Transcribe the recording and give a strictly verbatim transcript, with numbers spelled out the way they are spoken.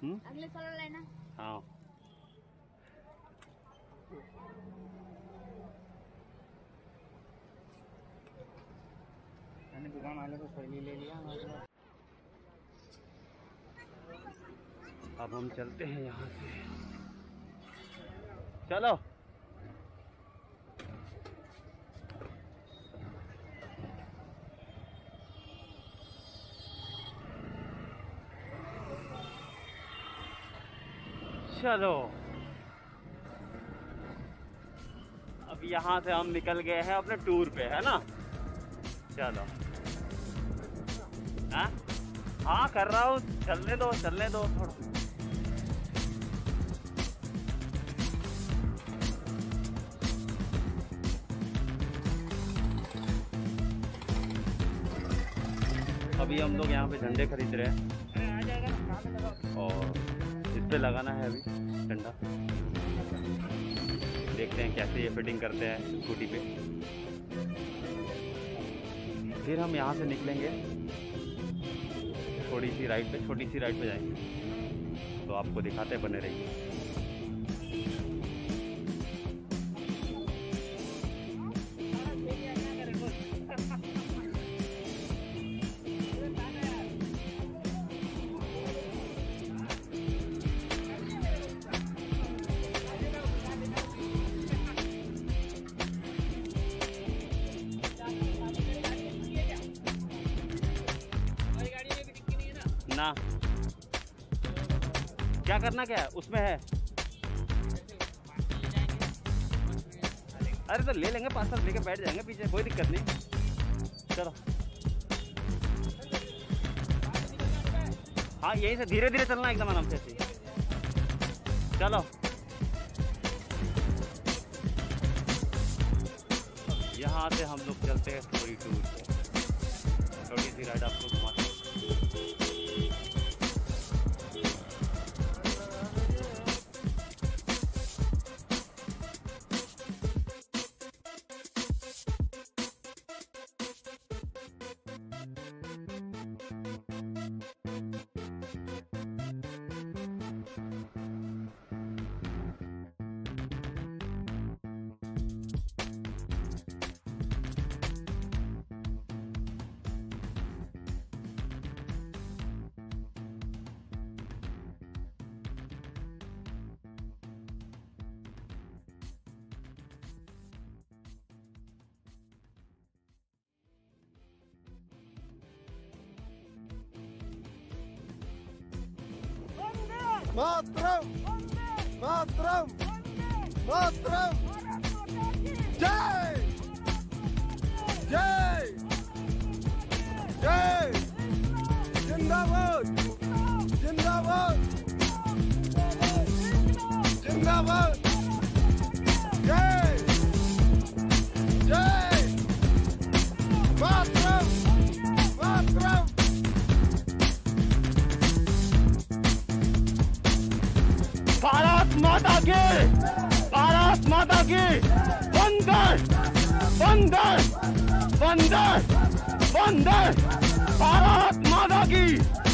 अगले साल लेना। हाँ मैंने दुकान वाले को थैली ले लिया। अब हम चलते हैं यहाँ से। चलो चलो अब यहाँ से हम निकल गए हैं अपने टूर पे, है ना। चलो हाँ हाँ कर रहा हूँ, चलने दो चलने दो थोड़ा। अभी हम लोग यहाँ पे झंडे खरीद रहे हैं और इस पे लगाना है अभी झंडा। देखते हैं कैसे ये फिटिंग करते हैं स्कूटी पे। फिर हम यहाँ से निकलेंगे थोड़ी सी राइड पे, छोटी सी राइड पे जाएंगे तो आपको दिखाते बने रहिए। ना क्या करना, क्या है उसमें है। अरे तो ले लेंगे, पार्सल लेके बैठ जाएंगे पीछे, कोई दिक्कत नहीं। चलो हाँ यहीं से धीरे धीरे चलना एकदम आराम से। चलो यहाँ से हम लोग चलते हैं थोड़ी टूर पे, थोड़ी सी राइड आपको घुमाते हैं। मातरम मातरम मातरम जय जय जय जिंदाबाद जिंदाबाद जिंदाबाद जय जय मातरम मातरम। भारत माता की, भारत माता की, वंदे वंदे वंदे वंदे, भारत माता की।